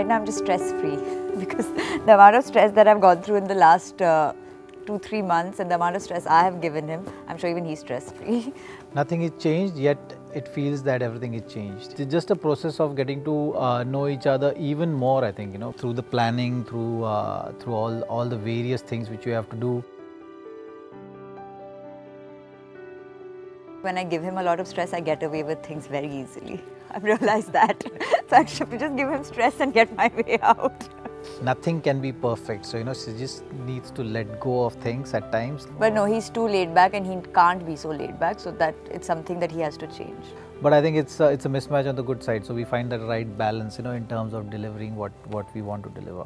Right now I'm just stress-free because the amount of stress that I've gone through in the last 2-3 months and the amount of stress I have given him, I'm sure even he's stress-free. Nothing is changed, yet it feels that everything is changed. It's just a process of getting to know each other even more, I think, through the planning, through all the various things which you have to do. When I give him a lot of stress, I get away with things very easily. I've realized that. So I should just give him stress and get my way out. Nothing can be perfect, so she just needs to let go of things at times. But no, he's too laid back and he can't be so laid back, so that it's something that he has to change. But I think it's a mismatch on the good side, so we find the right balance, in terms of delivering what we want to deliver.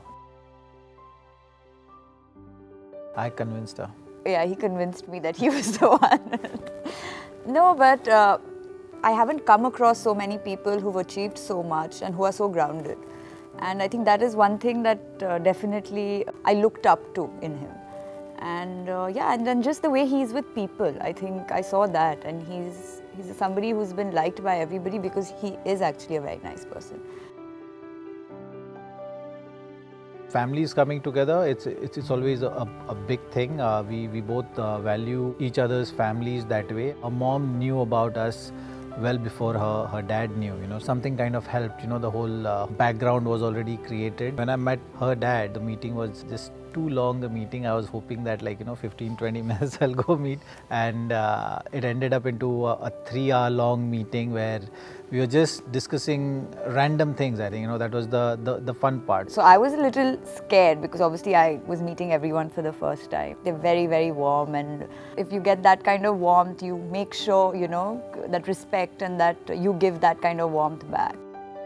I convinced her. Yeah, he convinced me that he was the one. No, but I haven't come across so many people who've achieved so much and who are so grounded. And I think that is one thing that definitely I looked up to in him. And yeah, and then just the way he is with people, I think I saw that. And he's somebody who's been liked by everybody because he is actually a very nice person. Families coming together, it's always a big thing. We both value each other's families that way. Our mom knew about us well before her dad knew, something kind of helped, the whole background was already created. When I met her dad, the meeting was just too long a meeting. I was hoping that 15-20 minutes I'll go meet, and it ended up into a 3-hour long meeting where we were just discussing random things. I think that was the fun part. So I was a little scared because obviously I was meeting everyone for the first time. They're very, very warm, and if you get that kind of warmth, you make sure that respect and that you give that kind of warmth back.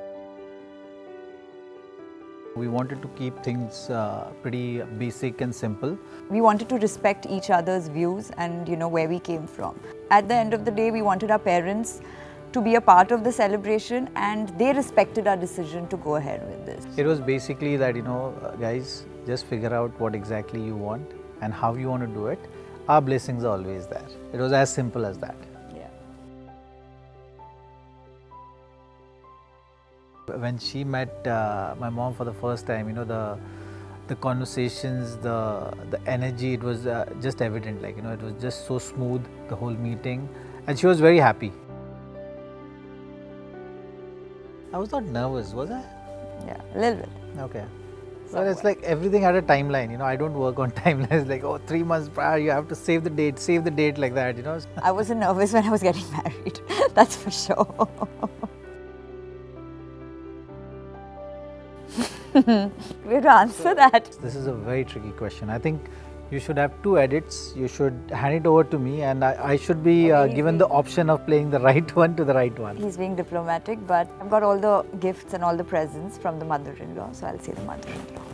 We wanted to keep things pretty basic and simple. We wanted to respect each other's views and where we came from. At the end of the day, we wanted our parents to be a part of the celebration, and they respected our decision to go ahead with this. It was basically that, guys, just figure out what exactly you want and how you want to do it. Our blessings are always there. It was as simple as that. When she met my mom for the first time, the conversations, the energy, it was just evident. It was just so smooth, the whole meeting, and she was very happy. I was not nervous, was I? Yeah, a little bit. Okay. Well, it's like everything had a timeline. I don't work on timelines like, 3 months prior, you have to save the date like that, I wasn't nervous when I was getting married, that's for sure. We have to answer that. This is a very tricky question. I think you should have 2 edits. You should hand it over to me, and I should be given the option of playing the right one to the right one. He's being diplomatic, but I've got all the gifts and all the presents from the mother-in-law, so I'll say the mother-in-law.